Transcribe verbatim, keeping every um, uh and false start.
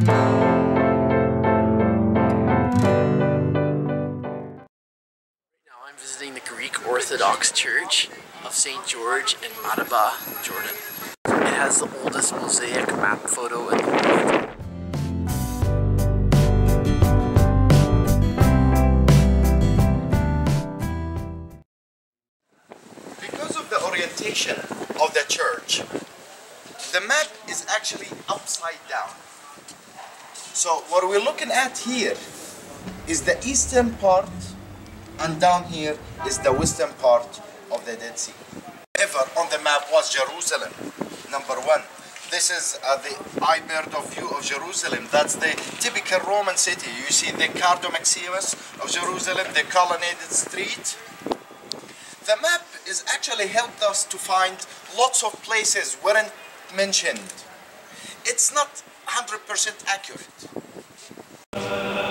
Now I'm visiting the Greek Orthodox Church of Saint George in Madaba, Jordan. It has the oldest mosaic map photo in the world. Because of the orientation of the church, the map is actually upside down. So what we're looking at here is the eastern part, and down here is the western part of the Dead Sea. Ever on the map was Jerusalem, number one. This is uh, the eye bird of view of Jerusalem. That's the typical Roman city. You see the Cardo Maximus of Jerusalem, the colonnaded street. The map is actually helped us to find lots of places weren't mentioned. It's not one hundred percent accurate.